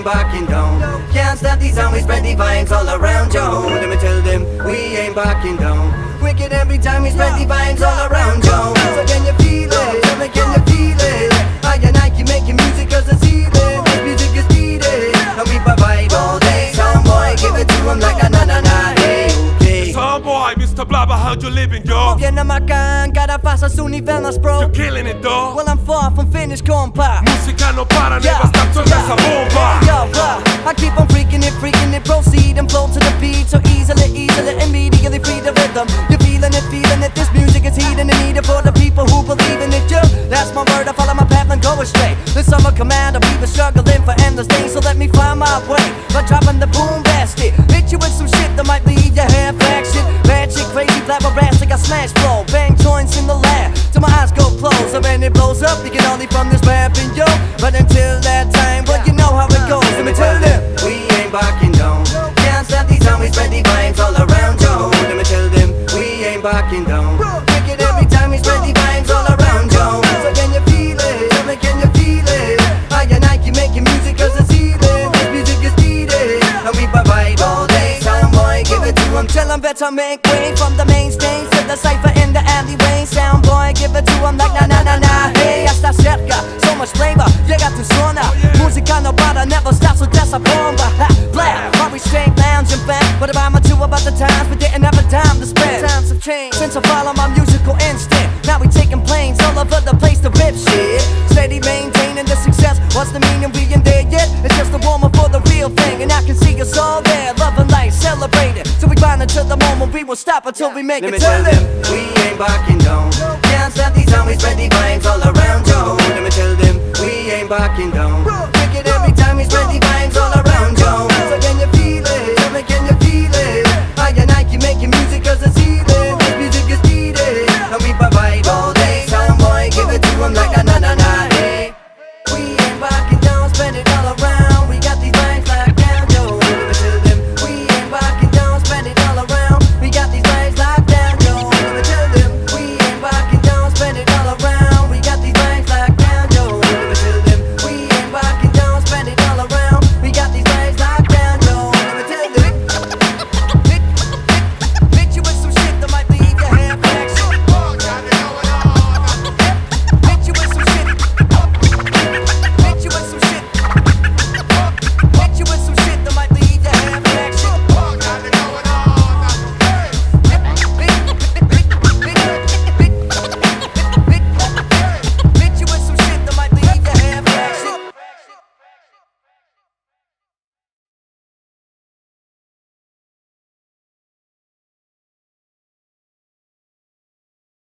backing down. Can't stop the sound, we spread the vibes all around, yo. Let me tell them, we ain't backing down. Wicked every time we spread the vibes all around, yo. So can you feel it? Tell me, can you feel it? I and I keep making music cause it's healing. This music is needed, and we provide all day. Soundboy, give it to them like a na-na-na, hey, okay. Soundboy, Mr. Blabber, how'd you living, yo? Viene macán, cada fase su nivel más pro. You're killing it, dog. Well, I'm far from finished, compa. Música no para, never stop to esa bomba. Yo, I keep on freaking it, proceed and flow to the beat so easily, immediately free the rhythm. You're feeling it, this music is heating and needed for the people who believe in it, yo. That's my word, I follow my path and go astray. The summer command, we've been struggling for endless days, so let me find my way by dropping the boom basket. Hit you with some shit that might leave your hair faction. Bad shit, crazy, flabbergastic, I smash flow. Bang joints in the lab, till my eyes go closed. So when it blows up, you can only from this rapping, yo. But until that time, well, you know how it goes. Let me tell them, we ain't backing down. Can't stop the sound, we spread the vibes all around, yo. Let me tell them, we ain't backing down. Wicked every time we spread the vibes all around, yo. So can you feel it? Tell me, can you feel it? I and I keep making music cause it's healing. This music is needed, and we provide all day. Soundboy, give it to them. Tell them better make way from the main stage to the cypher in the alleyway. Soundboy, give it to them like na-na-na-na. Hey, hasta cerca, so much flavor, llega a tu zona. Música no para, never stops, so that's a bomba. Ha, blah, while we straight lounging back. What about my two about the times we didn't have a time to spend? Times have changed since I follow my musical instinct. Now we taking planes all over the place to rip shit. Steady maintaining the success. What's the meaning? We ain't there yet. It's just a warm up for the real thing, and I can see us all there, loving life, celebrating. So we grind until the moment we won't stop until we make it. Tell them we ain't backing down. Can't stop the sound, we spread the vibes all around, yo. Let me tell them we ain't backing down.